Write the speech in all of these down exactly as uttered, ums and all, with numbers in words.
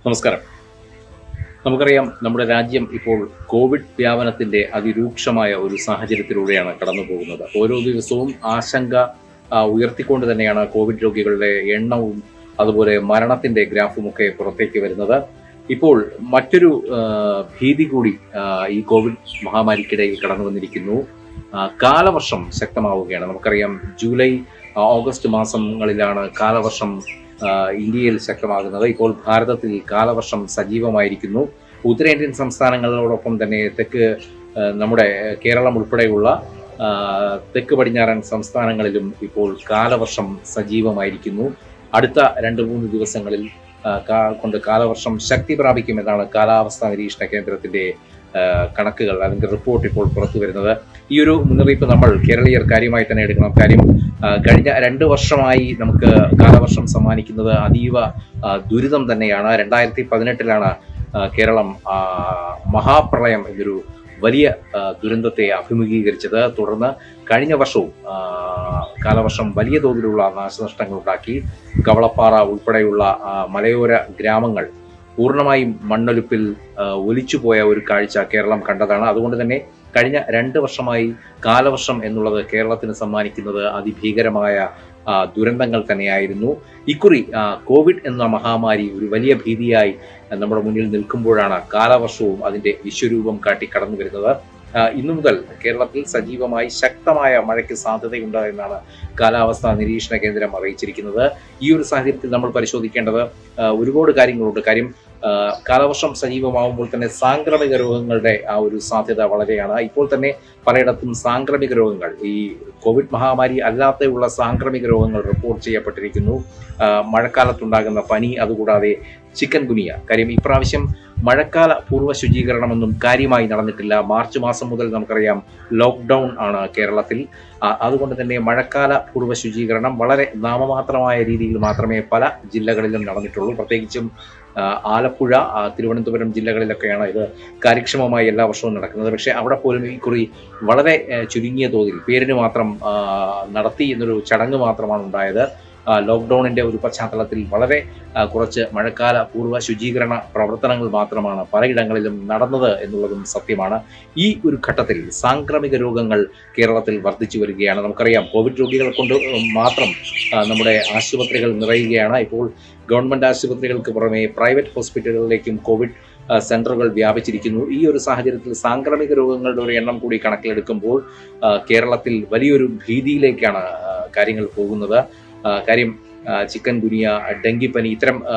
നമസ്കാരം. നമുക്കറിയാം, നമ്മുടെ രാജ്യം ഇപ്പോൾ കോവിഡ് വ്യാപനത്തിൻ്റെ അതിരൂക്ഷമായ ഒരു സാഹചര്യത്തിലൂടെയാണ് കടന്നു പോകുന്നത്. ഓരോ ദിവസവും ആശങ്ക ആ, ഉയർത്തിക്കൊണ്ട് തന്നെയാണ് കോവിഡ് രോഗികളുടെ എണ്ണവും അതുപോലെ മരണത്തിൻ്റെ ഗ്രാഫുമൊക്കെ പുറത്തേക്ക് വരുന്നത്. ഇപ്പോൾ മറ്റൊരു ആ, ഭീതി കൂടി ആ, ഈ കോവിഡ് മഹാമാരിക്കിടയിൽ കടന്നു വന്നിരിക്കുന്നു. ആ, കാലവർഷം ശക്തമാവുകയാണ്. നമുക്കറിയാം, ജൂലൈ ആ, ഓഗസ്റ്റ് മാസങ്ങളിലാണ് കാലവർഷം ആ, ഇന്ത്യയിൽ ശക്തമാകുന്നത്. ഇപ്പോൾ ഭാരതത്തിൽ കാലവർഷം സജീവമായിരിക്കുന്നു. ഉത്തരേന്ത്യൻ സംസ്ഥാനങ്ങളോടൊപ്പം തന്നെ തെക്ക് ആ, നമ്മുടെ കേരളം ഉൾപ്പെടെയുള്ള ആ, തെക്ക് പടിഞ്ഞാറൻ സംസ്ഥാനങ്ങളിലും ഇപ്പോൾ കാലവർഷം സജീവമായിരിക്കുന്നു. അടുത്ത രണ്ട് മൂന്ന് ദിവസങ്ങളിൽ ആ, കാ- കൊണ്ട് കാലവർഷം ശക്തി പ്രാപിക്കുമെന്നാണ് കാലാവസ്ഥാ നിരീക്ഷണ കേന്ദ്രത്തിന്റെ ആ, കണക്കുകൾ അല്ലെങ്കിൽ റിപ്പോർട്ട് ഇപ്പോൾ പുറത്തു വരുന്നത്. ഈ ഒരു മുന്നറിയിപ്പ് നമ്മൾ കേരളീയർ കാര്യമായി തന്നെ എടുക്കണം. കാര്യം ആ, കഴിഞ്ഞ രണ്ട് വർഷമായി നമുക്ക് കാലവർഷം സമ്മാനിക്കുന്നത് അതീവ ആ, ദുരിതം തന്നെയാണ്. രണ്ടായിരത്തി പതിനെട്ടിലാണ് കേരളം ആ, മഹാപ്രളയം എന്നൊരു വലിയ ആ, ദുരന്തത്തെ അഭിമുഖീകരിച്ചത്. തുടർന്ന് കഴിഞ്ഞ വർഷവും ആ, കാലവർഷം വലിയ തോതിലുള്ള നാശനഷ്ടങ്ങൾ ഉണ്ടാക്കി. കവളപ്പാറ ഉൾപ്പെടെയുള്ള ആ, മലയോര ഗ്രാമങ്ങൾ പൂർണ്ണമായും മണ്ണൊലിപ്പിൽ ആ, ഒലിച്ചുപോയ ഒരു കാഴ്ച കേരളം കണ്ടതാണ്. അതുകൊണ്ട് തന്നെ കഴിഞ്ഞ രണ്ട് വർഷമായി കാലവർഷം എന്നുള്ളത് കേരളത്തിന് സമ്മാനിക്കുന്നത് അതിഭീകരമായ ആ, ദുരന്തങ്ങൾ തന്നെയായിരുന്നു. ഇക്കുറി ആ, കോവിഡ് എന്ന മഹാമാരി ഒരു വലിയ ഭീതിയായി നമ്മുടെ മുന്നിൽ നിൽക്കുമ്പോഴാണ് കാലവർഷവും അതിന്റെ വിശ്വരൂപം കാട്ടി കടന്നു വരുന്നത്. ആ, ഇന്നു മുതൽ കേരളത്തിൽ സജീവമായി ശക്തമായ മഴയ്ക്ക് സാധ്യതയുണ്ട് എന്നാണ് കാലാവസ്ഥാ നിരീക്ഷണ കേന്ദ്രം അറിയിച്ചിരിക്കുന്നത്. ഈ ഒരു സാഹചര്യത്തിൽ നമ്മൾ പരിശോധിക്കേണ്ടത് ആ, ഒരുപാട് കാര്യങ്ങളുണ്ട്. കാര്യം ആ, കാലവർഷം സജീവമാകുമ്പോൾ തന്നെ സാംക്രമിക രോഗങ്ങളുടെ ആ ഒരു സാധ്യത വളരെയാണ്. ഇപ്പോൾ തന്നെ പലയിടത്തും സാംക്രമിക രോഗങ്ങൾ, ഈ കോവിഡ് മഹാമാരി അല്ലാതെയുള്ള സാംക്രമിക രോഗങ്ങൾ റിപ്പോർട്ട് ചെയ്യപ്പെട്ടിരിക്കുന്നു. ആ, മഴക്കാലത്തുണ്ടാകുന്ന പനി, അതുകൂടാതെ ചിക്കൻ ഗുനിയ. കാര്യം ഇപ്രാവശ്യം മഴക്കാല പൂർവ്വ ശുചീകരണമൊന്നും കാര്യമായി നടന്നിട്ടില്ല. മാർച്ച് മാസം മുതൽ നമുക്കറിയാം ലോക്ക്ഡൗൺ ആണ് കേരളത്തിൽ. ആ, അതുകൊണ്ട് തന്നെ മഴക്കാല പൂർവ്വ ശുചീകരണം വളരെ നാമമാത്രമായ രീതിയിൽ മാത്രമേ പല ജില്ലകളിലും നടന്നിട്ടുള്ളൂ. പ്രത്യേകിച്ചും ആ, ആലപ്പുഴ, ആ, തിരുവനന്തപുരം ജില്ലകളിലൊക്കെയാണ് ഇത് കാര്യക്ഷമമായി എല്ലാ വർഷവും നടക്കുന്നത്. പക്ഷേ അവിടെ പോലും ഈ കുറി വളരെ ആ, ചുരുങ്ങിയ തോതിൽ പേരിന് മാത്രം ആ, നടത്തി എന്നൊരു ചടങ്ങ് മാത്രമാണ് ഉണ്ടായത്. ആ, ലോക്ക്ഡൗണിന്റെ ഒരു പശ്ചാത്തലത്തിൽ വളരെ ആ, കുറച്ച് മഴക്കാല പൂർവ്വ ശുചീകരണ പ്രവർത്തനങ്ങൾ മാത്രമാണ് പലയിടങ്ങളിലും നടന്നത് എന്നുള്ളതും സത്യമാണ്. ഈ ഒരു ഘട്ടത്തിൽ സാംക്രമിക രോഗങ്ങൾ കേരളത്തിൽ വർദ്ധിച്ചു വരികയാണ്. നമുക്കറിയാം, കോവിഡ് രോഗികളെ കൊണ്ട് മാത്രം ആ, നമ്മുടെ ആശുപത്രികൾ നിറയുകയാണ്. ഇപ്പോൾ ഗവൺമെന്റ് ആശുപത്രികൾക്ക് പുറമെ പ്രൈവറ്റ് ഹോസ്പിറ്റലുകളിലേക്കും കോവിഡ് ആ, സെന്ററുകൾ വ്യാപിച്ചിരിക്കുന്നു. ഈ ഒരു സാഹചര്യത്തിൽ സാംക്രമിക രോഗങ്ങളുടെ ഒരു എണ്ണം കൂടി കണക്കിലെടുക്കുമ്പോൾ ആ, കേരളത്തിൽ വലിയൊരു ഭീതിയിലേക്കാണ് ആ, കാര്യങ്ങൾ പോകുന്നത്. ആ, കാര്യം ആ, ചിക്കൻ ഗുനിയ, ഡെങ്കിപ്പനി, ഇത്തരം ആ,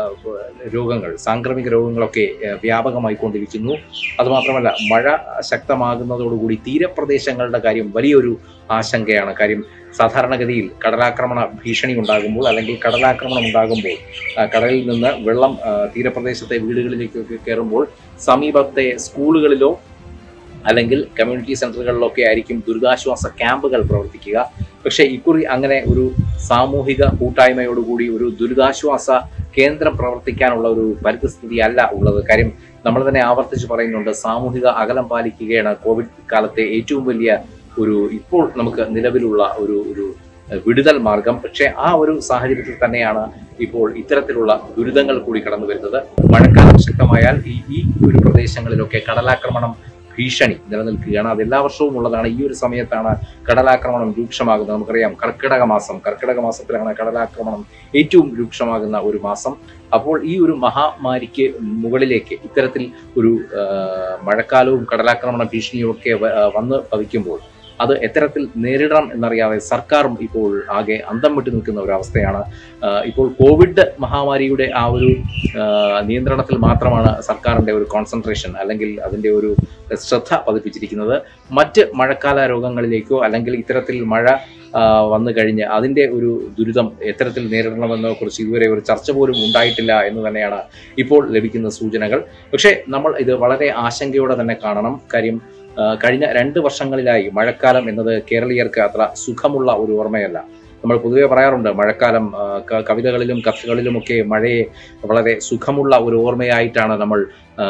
രോഗങ്ങൾ, സാംക്രമിക രോഗങ്ങളൊക്കെ ആ, വ്യാപകമായിക്കൊണ്ടിരിക്കുന്നു. അതുമാത്രമല്ല, മഴ ശക്തമാകുന്നതോടുകൂടി തീരപ്രദേശങ്ങളുടെ കാര്യം വലിയൊരു ആശങ്കയാണ്. കാര്യം സാധാരണഗതിയിൽ കടലാക്രമണ ഭീഷണി ഉണ്ടാകുമ്പോൾ അല്ലെങ്കിൽ കടലാക്രമണം ഉണ്ടാകുമ്പോൾ ആ, കടലിൽ നിന്ന് വെള്ളം ആ, തീരപ്രദേശത്തെ വീടുകളിലേക്കൊക്കെ കയറുമ്പോൾ സമീപത്തെ സ്കൂളുകളിലോ അല്ലെങ്കിൽ കമ്മ്യൂണിറ്റി സെന്ററുകളിലൊക്കെ ആയിരിക്കും ദുരിതാശ്വാസ ക്യാമ്പുകൾ പ്രവർത്തിക്കുക. പക്ഷേ ഇക്കുറി അങ്ങനെ ഒരു സാമൂഹിക കൂട്ടായ്മയോടുകൂടി ഒരു ദുരിതാശ്വാസ കേന്ദ്രം പ്രവർത്തിക്കാനുള്ള ഒരു പരിസ്ഥിതി അല്ല ഉള്ളത്. കാര്യം നമ്മൾ തന്നെ ആവർത്തിച്ച് പറയുന്നുണ്ട്, സാമൂഹിക അകലം പാലിക്കുകയാണ് കോവിഡ് കാലത്തെ ഏറ്റവും വലിയ ഒരു ഇപ്പോൾ നമുക്ക് നിലവിലുള്ള ഒരു ഒരു വിടുതൽ മാർഗം. പക്ഷേ ആ ഒരു സാഹചര്യത്തിൽ തന്നെയാണ് ഇപ്പോൾ ഇത്തരത്തിലുള്ള ദുരിതങ്ങൾ കൂടി കടന്നു വരുന്നത്. മഴക്കാലം ശക്തമായാൽ ഈ ഈ ഒരു പ്രദേശങ്ങളിലൊക്കെ കടലാക്രമണം ഭീഷണി നിലനിൽക്കുകയാണ്. അത് എല്ലാ വർഷവും ഉള്ളതാണ്. ഈ ഒരു സമയത്താണ് കടലാക്രമണം രൂക്ഷമാകുന്നത്. നമുക്കറിയാം, കർക്കിടക മാസം കർക്കിടക മാസത്തിലാണ് കടലാക്രമണം ഏറ്റവും രൂക്ഷമാകുന്ന ഒരു മാസം. അപ്പോൾ ഈ ഒരു മഹാമാരിക്ക് മുകളിലേക്ക് ഇത്തരത്തിൽ ഒരു ആ, മഴക്കാലവും കടലാക്രമണ ഭീഷണിയും ഒക്കെ വ- ആ, വന്ന് ഭവിക്കുമ്പോൾ അത് എത്തരത്തിൽ നേരിടണം എന്നറിയാതെ സർക്കാരും ഇപ്പോൾ ആകെ അന്തം വിട്ടു നിൽക്കുന്ന ഒരു അവസ്ഥയാണ്. ആ, ഇപ്പോൾ കോവിഡ് മഹാമാരിയുടെ ആ ഒരു ആ, നിയന്ത്രണത്തിൽ മാത്രമാണ് സർക്കാരിൻ്റെ ഒരു കോൺസെൻട്രേഷൻ അല്ലെങ്കിൽ അതിൻ്റെ ഒരു ശ്രദ്ധ പതിപ്പിച്ചിരിക്കുന്നത്. മറ്റ് മഴക്കാല രോഗങ്ങളിലേക്കോ അല്ലെങ്കിൽ ഇത്തരത്തിൽ മഴ ആ, വന്നു കഴിഞ്ഞ് അതിൻ്റെ ഒരു ദുരിതം എത്തരത്തിൽ നേരിടണമെന്നതിനെ കുറിച്ച് ഇതുവരെ ഒരു ചർച്ച പോലും ഉണ്ടായിട്ടില്ല എന്ന് തന്നെയാണ് ഇപ്പോൾ ലഭിക്കുന്ന സൂചനകൾ. പക്ഷേ നമ്മൾ ഇത് വളരെ ആശങ്കയോടെ തന്നെ കാണണം. കാര്യം ആ, കഴിഞ്ഞ രണ്ട് വർഷങ്ങളിലായി മഴക്കാലം എന്നത് കേരളീയർക്ക് അത്ര സുഖമുള്ള ഒരു ഓർമ്മയല്ല. നമ്മൾ പൊതുവെ പറയാറുണ്ട്, മഴക്കാലം ആ, ക- കവിതകളിലും കഥകളിലുമൊക്കെ മഴയെ വളരെ സുഖമുള്ള ഒരു ഓർമ്മയായിട്ടാണ് നമ്മൾ ആ,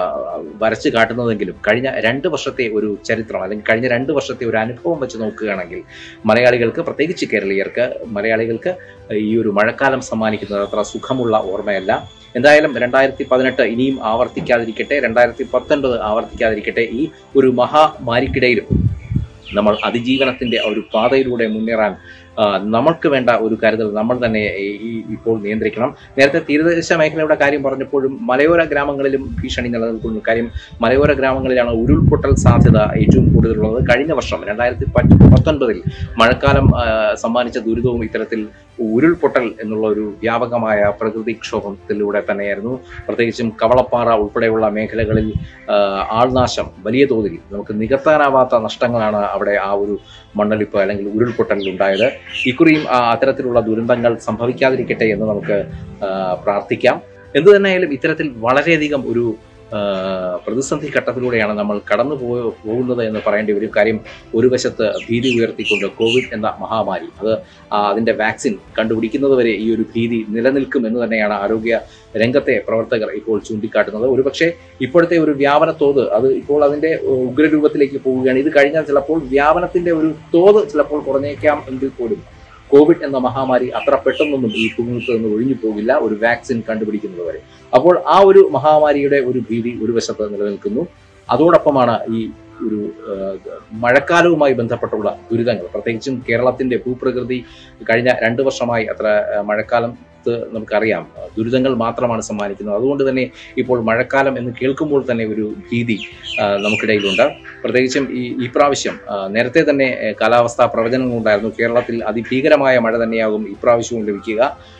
വരച്ചു കാട്ടുന്നതെങ്കിലും കഴിഞ്ഞ രണ്ട് വർഷത്തെ ഒരു ചരിത്രം അല്ലെങ്കിൽ കഴിഞ്ഞ രണ്ട് വർഷത്തെ ഒരു അനുഭവം വെച്ച് നോക്കുകയാണെങ്കിൽ മലയാളികൾക്ക്, പ്രത്യേകിച്ച് കേരളീയർക്ക്, മലയാളികൾക്ക് ഈ ഒരു മഴക്കാലം സമ്മാനിക്കുന്നത് അത്ര സുഖമുള്ള ഓർമ്മയല്ല. എന്തായാലും രണ്ടായിരത്തി പതിനെട്ട് ഇനിയും ആവർത്തിക്കാതിരിക്കട്ടെ, രണ്ടായിരത്തി പത്തൊൻപത് ആവർത്തിക്കാതിരിക്കട്ടെ. ഈ ഒരു മഹാമാരിക്കിടയിലും നമ്മൾ അതിജീവനത്തിൻ്റെ ഒരു പാതയിലൂടെ മുന്നേറാൻ നമ്മൾക്ക് വേണ്ട ഒരു കരുതൽ നമ്മൾ തന്നെ ഈ ഇപ്പോൾ നിയന്ത്രിക്കണം. നേരത്തെ തീരദേശ മേഖലയുടെ കാര്യം പറഞ്ഞപ്പോഴും മലയോര ഗ്രാമങ്ങളിലും ഭീഷണി നിലനിൽക്കുന്നു. കാര്യം മലയോര ഗ്രാമങ്ങളിലാണ് ഉരുൾപൊട്ടൽ സാധ്യത ഏറ്റവും കൂടുതലുള്ളത്. കഴിഞ്ഞ വർഷം രണ്ടായിരത്തി പത്തൊൻപതിൽ മഴക്കാലം സമ്മാനിച്ച ദുരിതവും ഇത്തരത്തിൽ ഉരുൾപൊട്ടൽ എന്നുള്ള ഒരു വ്യാപകമായ പ്രകൃതിക്ഷോഭത്തിലൂടെ തന്നെയായിരുന്നു. പ്രത്യേകിച്ചും കവളപ്പാറ ഉൾപ്പെടെയുള്ള മേഖലകളിൽ ആൾനാശം വലിയ തോതിൽ നമുക്ക് നികത്താനാവാത്ത നഷ്ടങ്ങളാണ് അവിടെ ആ ഒരു മണ്ണൊലിപ്പ് അല്ലെങ്കിൽ ഉരുൾപൊട്ടലിൽ ഉണ്ടായത്. ഇക്കുറിയും അത്തരത്തിലുള്ള ദുരന്തങ്ങൾ സംഭവിക്കാതിരിക്കട്ടെ എന്ന് നമുക്ക് പ്രാർത്ഥിക്കാം. എന്തു തന്നെയായാലും ഇത്തരത്തിൽ വളരെയധികം ഒരു പ്രതിസന്ധി ഘട്ടത്തിലൂടെയാണ് നമ്മൾ കടന്നു പോ പോകുന്നത് എന്ന് പറയേണ്ടി വരും. കാര്യം ഒരു വശത്ത് ഭീതി ഉയർത്തിക്കൊണ്ട് കോവിഡ് എന്ന മഹാമാരി, അത് അതിൻ്റെ വാക്സിൻ കണ്ടുപിടിക്കുന്നത് വരെ ഈ ഒരു ഭീതി നിലനിൽക്കും എന്ന് തന്നെയാണ് ആരോഗ്യ രംഗത്തെ പ്രവർത്തകർ ഇപ്പോൾ ചൂണ്ടിക്കാട്ടുന്നത്. ഒരുപക്ഷെ ഇപ്പോഴത്തെ ഒരു വ്യാപന തോത് അത് ഇപ്പോൾ അതിൻ്റെ ഉഗ്രരൂപത്തിലേക്ക് പോവുകയാണ്. ഇത് കഴിഞ്ഞാൽ ചിലപ്പോൾ വ്യാപനത്തിൻ്റെ ഒരു തോത് ചിലപ്പോൾ കുറഞ്ഞേക്കാം എങ്കിൽ പോലും കോവിഡ് എന്ന മഹാമാരി അത്ര പെട്ടെന്നൊന്നും ഈ ഭൂമിക്ക് നിന്ന് ഒഴിഞ്ഞു പോകില്ല, ഒരു വാക്സിൻ കണ്ടുപിടിക്കുന്നത് വരെ. അപ്പോൾ ആ ഒരു മഹാമാരിയുടെ ഒരു ഭീതി ഒരു വശത്ത് നിലനിൽക്കുന്നു. അതോടൊപ്പമാണ് ഈ ഒരു മഴക്കാലവുമായി ബന്ധപ്പെട്ടുള്ള ദുരിതങ്ങൾ, പ്രത്യേകിച്ചും കേരളത്തിൻ്റെ ഭൂപ്രകൃതി കഴിഞ്ഞ രണ്ട് വർഷമായി അത്ര മഴക്കാലം നമുക്കറിയാം ദുരിതങ്ങൾ മാത്രമാണ് സമ്മാനിക്കുന്നത്. അതുകൊണ്ട് തന്നെ ഇപ്പോൾ മഴക്കാലം എന്ന് കേൾക്കുമ്പോൾ തന്നെ ഒരു ഭീതി നമുക്കിടയിലുണ്ട്. പ്രത്യേകിച്ചും ഈ ഈ പ്രാവശ്യം നേരത്തെ തന്നെ കാലാവസ്ഥാ പ്രവചനങ്ങളുണ്ടായിരുന്നു. കേരളത്തിൽ അതിഭീകരമായ മഴ തന്നെയാകും ഇപ്രാവശ്യവും ലഭിക്കുക.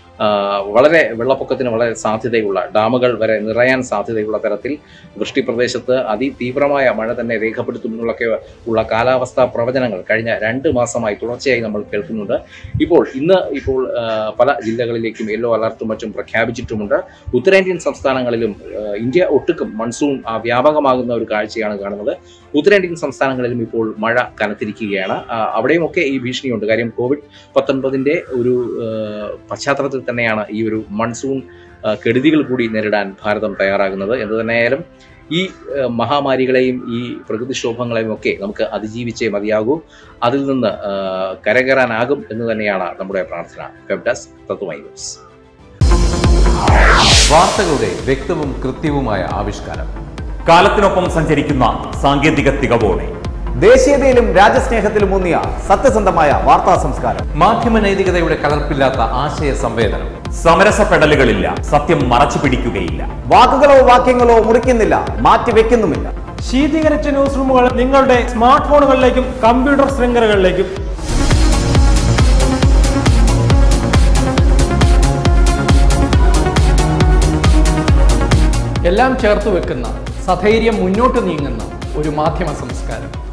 വളരെ വെള്ളപ്പൊക്കത്തിന് വളരെ സാധ്യതയുള്ള, ഡാമുകൾ വരെ നിറയാൻ സാധ്യതയുള്ള തരത്തിൽ വൃഷ്ടിപ്രദേശത്ത് അതിതീവ്രമായ മഴ തന്നെ രേഖപ്പെടുത്തുന്നതൊക്കെ ഉള്ള കാലാവസ്ഥാ പ്രവചനങ്ങൾ കഴിഞ്ഞ രണ്ട് മാസമായി തുടർച്ചയായി നമ്മൾ കേൾക്കുന്നുണ്ട്. ഇപ്പോൾ ഇന്ന് ഇപ്പോൾ പല ജില്ലകളിലേക്കും യെല്ലോ അലർട്ടും മറ്റും പ്രഖ്യാപിച്ചിട്ടുമുണ്ട്. ഉത്തരേന്ത്യൻ സംസ്ഥാനങ്ങളിലും ഇന്ത്യ ഒട്ടുക്കും മൺസൂൺ വ്യാപകമാകുന്ന ഒരു കാഴ്ചയാണ് കാണുന്നത്. ഉത്തരേന്ത്യൻ സംസ്ഥാനങ്ങളിലും ഇപ്പോൾ മഴ കനത്തിരിക്കുകയാണ്. അവിടെയുമൊക്കെ ഈ ഭീഷണിയുണ്ട്. കാര്യം കോവിഡ് പത്തൊൻപതിൻ്റെ ഒരു പശ്ചാത്തലത്തിൽ തന്നെയാണ് ഈ ഒരു മൺസൂൺ കെടുതികൾ കൂടി നേരിടാൻ ഭാരതം തയ്യാറാകുന്നത്. എന്തു തന്നെയായാലും ഈ മഹാമാരികളെയും ഈ പ്രകൃതിക്ഷോഭങ്ങളെയും ഒക്കെ നമുക്ക് അതിജീവിച്ചേ മതിയാകൂ. അതിൽ നിന്ന് കരകയറാനാകും എന്ന് തന്നെയാണ് നമ്മുടെ പ്രാർത്ഥന. Web desk Tatvamayi news. വാർത്തകളുടെ വ്യക്തവും കൃത്യവുമായ ആവിഷ്കാരം, കാലത്തിനൊപ്പം സഞ്ചരിക്കുന്ന സാങ്കേതിക തികവോടെ, ദേശീയതയിലും രാജ്യസ്നേഹത്തിലും ഊന്നിയ സത്യസന്ധമായ വാർത്താ സംസ്കാരം, മാധ്യമ നൈതികതയുടെ കലർപ്പില്ലാത്ത ആശയ സംവേദനം, സമരസപ്പെടലുകളില്ല, സത്യം മറച്ചു പിടിക്കുകയില്ല, വാക്കുകളോ വാക്യങ്ങളോ മുറിക്കുന്നില്ല, മാറ്റിവെക്കുന്നുമില്ല. ശീതീകരിച്ച ന്യൂസ് റൂമുകൾ നിങ്ങളുടെ സ്മാർട്ട് ഫോണുകളിലേക്കും കമ്പ്യൂട്ടർ ശൃംഖലകളിലേക്കും എല്ലാം ചേർത്ത് വെക്കുന്ന, സധൈര്യം മുന്നോട്ട് നീങ്ങുന്ന ഒരു മാധ്യമ സംസ്കാരം.